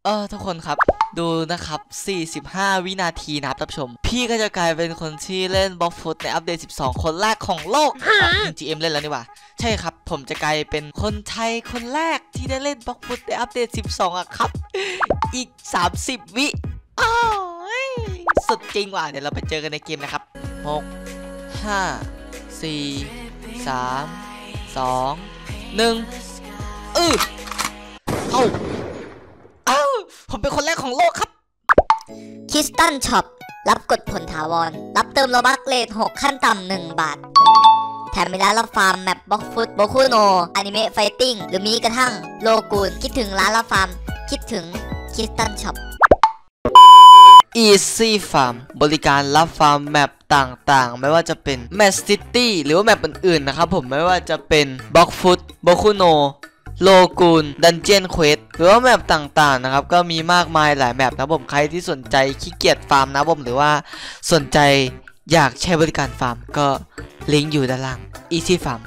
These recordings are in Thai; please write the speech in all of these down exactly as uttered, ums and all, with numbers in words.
เออทุกคนครับดูนะครับสี่สิบห้าวินาทีนะครับท่านผู้ชมพี่ก็จะกลายเป็นคนที่เล่นบล็อกฟุตในอัปเดตสิบสองคนแรกของโลก จี เอ็ม เล่นแล้วนี่หว่าใช่ครับผมจะกลายเป็นคนไทยคนแรกที่ได้เล่นบล็อกฟุตในอัปเดตสิบสองอ่ะครับอีกสามสิบวิอ้าวสุดจริงว่ะเดี๋ยวเราไปเจอกันในเกมนะครับหก ห้า สี่ สาม สอง หนึ่งเออเอ้าเอ้าผมเป็นคนแรกของโลกครับคริสตัลช็อปรับกดผลถาวรรับเติมโลบัคเลทหกขั้นต่ำหนึ่งบาทแถมมีร้านรับฟาร์มแมปบล็อกฟุตโบคุโนอนิเมะไฟติ้งหรือมีกระทั่งโลกูนคิดถึงร้านรับฟาร์มคิดถึงคริสตัลช็อป Easy Farm บริการรับฟาร์มแมปต่างๆไม่ว่าจะเป็น Map City หรือว่าแมปอื่นๆนะครับผมไม่ว่าจะเป็น Block Foot Bokuno โลกูน Dungeon Quest หรือว่าแมปต่างๆนะครับก็มีมากมายหลายแมปนะผมใครที่สนใจขี้เกียจฟาร์มนะผมหรือว่าสนใจอยากใช้บริการฟาร์มก็ลิงก์อยู่ด้านล่าง Easy Farm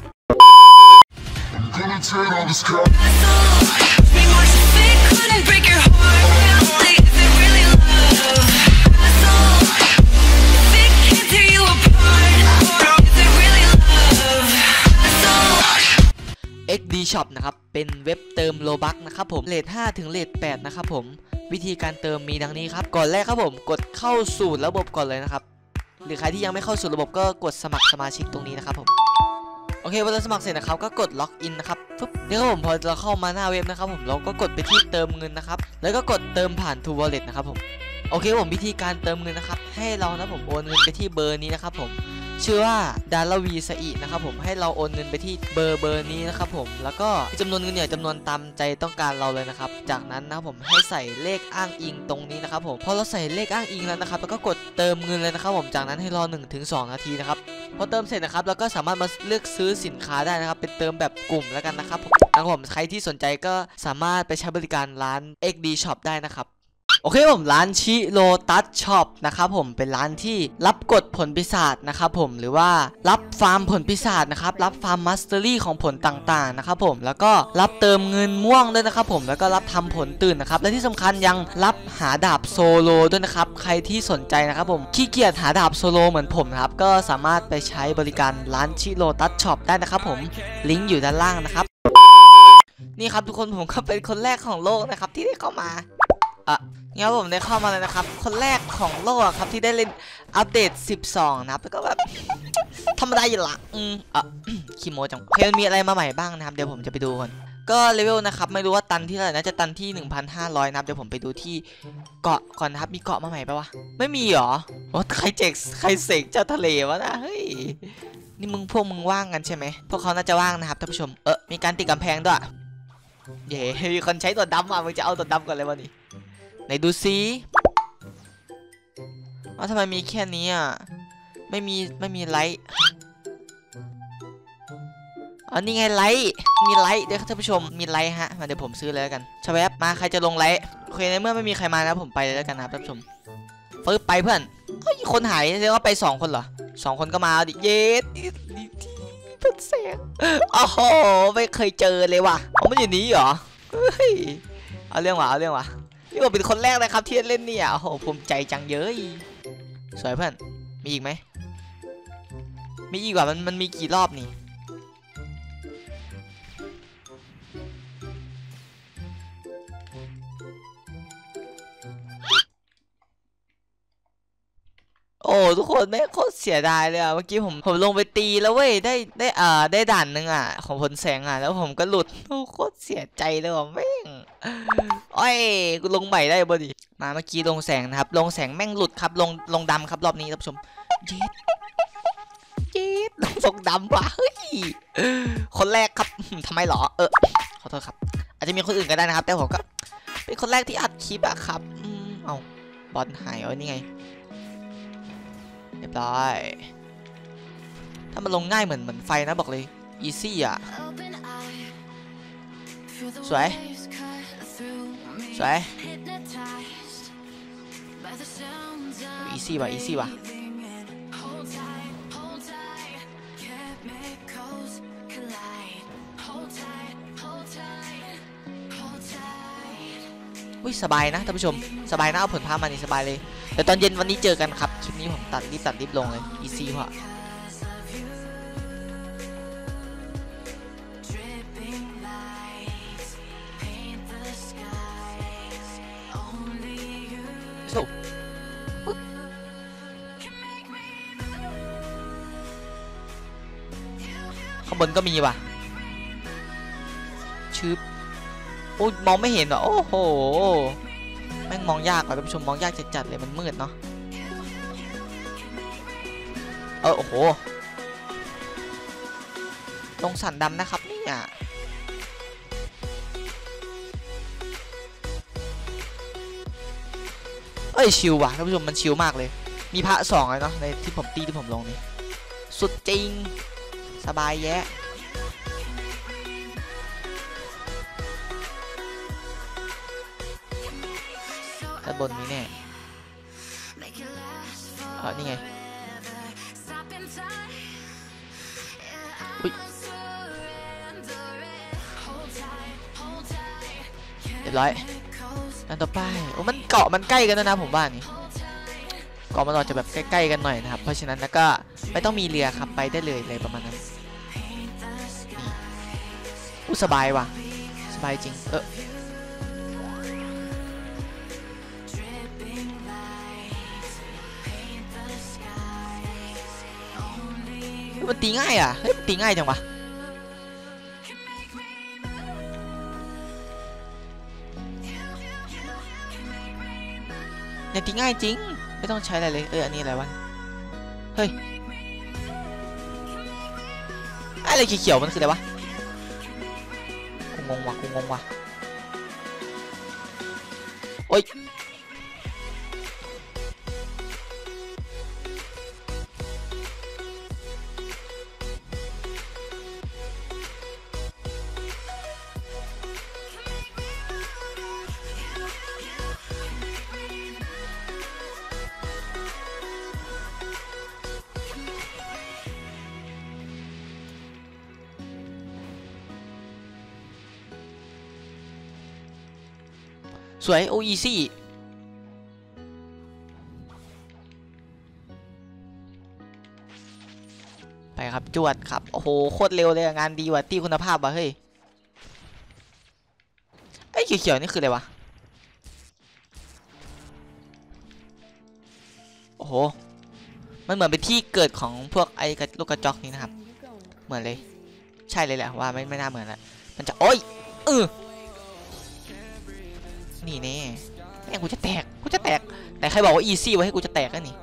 เอ็กซ์ ดี ช็อป นะครับเป็นเว็บเติมโลบัคนะครับผมเลทห้าถึงเลทแปดนะครับผมวิธีการเติมมีดังนี้ครับก่อนแรกครับผมกดเข้าสู่ระบบก่อนเลยนะครับหรือใครที่ยังไม่เข้าสู่ระบบก็กดสมัครสมาชิกตรงนี้นะครับผมโอเคเวลาสมัครเสร็จนะครับก็กดล็อกอินนะครับปุ๊บนี่ครับผมพอเราเข้ามาหน้าเว็บนะครับผมเราก็กดไปที่เติมเงินนะครับแล้วก็กดเติมผ่าน True Wallet นะครับผมโอเคผมวิธีการเติมเงินนะครับให้เรานะผมโอนเงินไปที่เบอร์นี้นะครับผมชื่อว่าดาราวีสอีนะครับผมให้เราโอนเงินไปที่เบอร์เบอร์นี้นะครับผมแล้วก็จำนวนเงินเนี่ยจำนวนตามใจต้องการเราเลยนะครับจากนั้นนะครับผมให้ใส่เลขอ้างอิงตรงนี้นะครับผมพอเราใส่เลขอ้างอิงแล้วนะครับแล้วก็กดเติมเงินเลยนะครับผมจากนั้นให้รอ หนึ่งถึงสอง นาทีนะครับพอเติมเสร็จนะครับเราก็สามารถมาเลือกซื้อสินค้าได้นะครับเป็นเติมแบบกลุ่มแล้วกันนะครับผมนะครับผมใครที่สนใจก็สามารถไปใช้บริการร้าน เอ็กซ์ ดี ช็อป ได้นะครับโอเคผมร้านชิโรตัสช็อปนะครับผมเป็นร้านที่รับกดผลปีศาจนะครับผมหรือว่ารับฟาร์มผลปีศาจนะครับรับฟาร์มมาสเตอรี่ของผลต่างๆนะครับผมแล้วก็รับเติมเงินม่วงด้วยนะครับผมแล้วก็รับทำผลตื่นนะครับและที่สำคัญยังรับหาดาบโซโลด้วยนะครับใครที่สนใจนะครับผมขี้เกียจหาดาบโซโลเหมือนผมนะครับก็สามารถไปใช้บริการร้านชิโรตัสช็อปได้นะครับผมลิงก์อยู่ด้านล่างนะครับนี่ครับทุกคนผมก็เป็นคนแรกของโลกนะครับที่ได้เข้ามาอ่ะงั้นผมได้เข้ามาเลยนะครับคนแรกของโลกครับที่ได้เล่นอัปเดตสิบสองนะครับแล้วก็แบบธรรมดาอยู่ละอืมอ่ะคิโมจังเพลมีอะไรมาใหม่บ้างนะครับเดี๋ยวผมจะไปดูก่อนก็เลเวลนะครับไม่รู้ว่าตันที่เท่าไหร่นะจะตันที่ หนึ่งพันห้าร้อย นะครับเดี๋ยวผมไปดูที่เกาะก่อนนะครับมีเกาะมาใหม่ปะวะไม่มีหรอโอ้ใครเจ๊กใครเสกเจ้าทะเลวะนะเฮ้ยนี่มึงพวกมึงว่างกันใช่ไหมพวกเขาน่าจะว่างนะครับท่านผู้ชมเออมีการติดกำแพงด้วยเย้มีคนใช้ตัวดำอ่ะมึงจะเอาตัวดำก่อนเลยวะนี่ไหนดูซิว่าทำไมมีแค่นี้อ่ะไม่มีไม่มีไลท์อ๋อนี่ไงไลท์มีไลท์เดี๋ยวท่านผู้ชมมีไลท์ฮะมาเดี๋ยวผมซื้อเลยแล้วกันชแวบมาใครจะลงไลท์โอเคในเมื่อไม่มีใครมานะผมไปเลยแล้วกันนะครับท่านผู้ชมฟื้นไปเพื่อนเฮ้ยคนหายเรียกว่าไปสองคนเหรอสองคนก็มาดิเย็ดเป็นแสงโอ้โหไม่เคยเจอเลยว่ะเขาไม่อยู่นี้เหรอเฮ้ยเอาเรื่องว่ะเอาเรื่องว่ะนี่ผมเป็นคนแรกเลยครับที่เล่นเนี่ยโอ้โหภูมิใจจังเยอะสวยเพื่อนมีอีกไหมมีอีกว่ามันมันมีกี่รอบนี่โอ้ทุกคนแม่โคตรเสียดายเลยอะเมื่อกี้ผมผมลงไปตีแล้วเว้ยได้ได้อ่าได้ด่านหนึ่งอ่ะของผลแสงอ่ะแล้วผมก็หลุดโอ้โคตรเสียใจเลยว่ะแม่งโอ้ยกูลงใหม่ได้บ่ดิมาเมื่อกี้ลงแสงนะครับลงแสงแม่งหลุดครับลงลงดำครับรอบนี้ท่านผู้ชมเย็ดเย็ดลงลงดำว่ะเฮ้ยคนแรกครับทำไมหรอเออขอโทษครับอาจจะมีคนอื่นก็ได้นะครับแต่ผมก็เป็นคนแรกที่อัดคลิปอะครับอืมเอาบอลหายไว้นี่ไงเรียบร้อยถ้ามันลงง่ายเหมือนเหมือนไฟนะบอกเลยอีซี่อ่ะสวยสวยอีซี่ว่ะอีซี่ว่ะอุ้ยสบายนะท่านผู้ชมสบายนะเอาผลพามานี่สบายเลยแต่ตอนเย็นวันนี้เจอกันครับคลิปนี้ผมตัดรีบตัดรีบลงเลยอีซี่พอข้างบนก็มีว่ะชืบโอ้ยมองไม่เห็นเหรอโอ้โหแม่งมองยากกว่าท่านผู้ชมมองยากจัดๆเลยมันมืดเนาะเออโอ้โหลงสันดำนะครับเนี่ยเอ้ยชิลว่ะท่านผู้ชมมันชิลมากเลยมีพระสองเลยเนาะในที่ผมตีที่ผมลงนี่สุดจริงสบายแยะด้านบนนี้แน่เออนี่ไงอุ๊ยเรียบร้อยอันต่อไปโอ้มันเกาะมันใกล้กันนะนะผมว่านี่เกาะมันเราจะแบบใกล้ๆกันหน่อยนะครับเพราะฉะนั้นแล้วก็ไม่ต้องมีเรือขับไปได้เลยเลยประมาณนั้นอู้สบายว่ะสบายจริงเออมันตีง่ายอ่ะเฮ้ยตีง่ายจังวะเนี่ยตีง่ายจริงไม่ต้องใช้อะไรเลยเอออันนี้อะไรวะเฮ้ยอะไรเขียวๆมันคืออะไรวะกูงงว่ะกูงงว่ะโอ๊ยสวยโออีซี่ไปครับจวดครับโอ้โหโคตรเร็วเลยงานดีว่ะตีคุณภาพว่ะเฮ้ยไอ้เขียวๆนี่คืออะไรวะโอ้โหมันเหมือนเป็นที่เกิดของพวกไอ้ลูกกระจอกนี่นะครับเหมือนเลยใช่เลยแหละว่าไม่ไม่น่าเหมือนละมันจะโอ้ยเออนี่แน่แม่งกูจะแตกกูจะแตกแต่ใครบอกว่าอีซี่ไว้ให้กูจะแตกกันนี่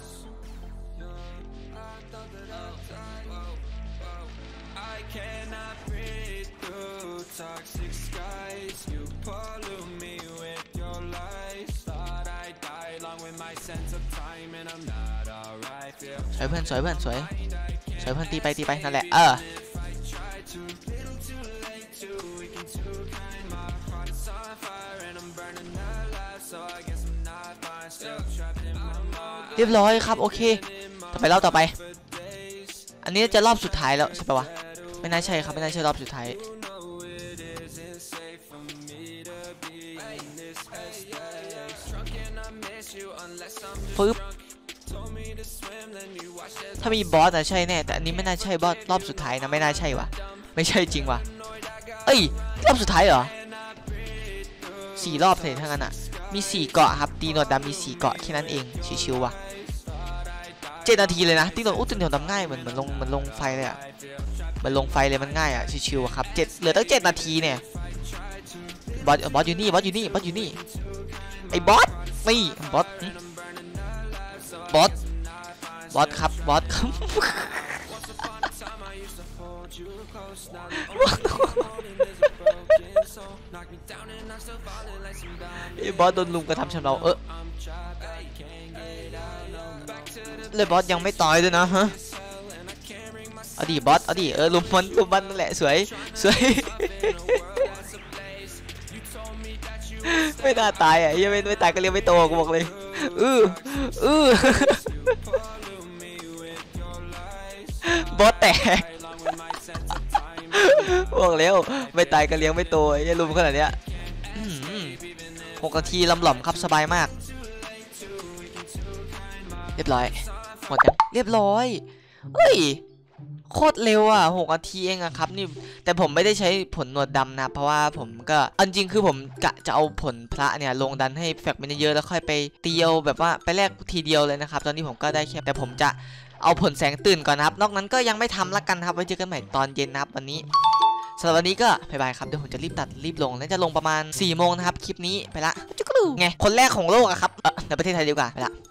สวยเพื่อนสวยเพื่อนสวยสวยเพื่อนตีไปตีไปนั่นแหละเออเรียบร้อยครับโอเคต่อไปรอบต่อไปอันนี้จะรอบสุดท้ายแล้วใช่ปะวะไม่น่าใช่ครับไม่น่าใช่รอบสุดท้ายฟึบถ้ามีบอสนะใช่แน่แต่อันนี้ไม่น่าใช่บอสรอบสุดท้ายนะไม่น่าใช่วะไม่ใช่จริงวะเอ้ยรอบสุดท้ายเหรอสี่รอบเลยทั้งนั้นอ่ะมีสี่เกาะครับตีหนวดดำมีสี่เกาะแค่นั้นเองชิวๆว่ะเจ็ดนาทีเลยนะตีหนวดอู้ตีหนวดดำง่ายเหมือนเหมือนลงเหมือนลงไฟเลยอ่ะเหมือนลงไฟเลยมันง่ายอ่ะชิวๆครับเจ็ดเหลือตั้งเจ็ดนาทีเนี่ยบอสบอสอยู่นี่บอสอยู่นี่บอสอยู่นี่ไอ้บอสนี่บอสบอสบอสครับบอสครับไอ้บอสโดนลุมกระทำชำเราเออเลยบอสยังไม่ตายด้วยนะฮะเอาดิบอสเอาดิเออลุมมันลุมมันนั่นแหละสวยสวยไม่น่าตายอ่ะยังไม่ไม่ตายก็เรียกไม่โตกูบอกเลยอืออือบอสแตกบอกแล้วไม่ตายก็เลี้ยงไม่โตไอ้ลุมขนาดเนี้ยหกนาทีลำหล่อมครับสบายมากเรียบร้อยหมดยังเรียบร้อยเฮ้ยโคตรเร็วอ่ะหกนาทีเองอะครับนี่แต่ผมไม่ได้ใช้ผลหนวดดำนะเพราะว่าผมก็จริงคือผมกะจะเอาผลพระเนี่ยลงดันให้แฟกมันเยอะแล้วค่อยไปเตียวแบบว่าไปแลกทีเดียวเลยนะครับตอนนี้ผมก็ได้แค่แต่ผมจะเอาผลแสงตื่นก่อนนะครับนอกนั้นก็ยังไม่ทำละกันครับไว้เจอกันใหม่ตอนเย็นนะครับวันนี้สำหรับวันนี้ก็บายบายครับเดี๋ยวผมจะรีบตัดรีบลงและจะลงประมาณสี่โมงนะครับคลิปนี้ไปละจุ๊กรูไงคนแรกของโลกอะครับเออในประเทศไทยดีกว่าไปละ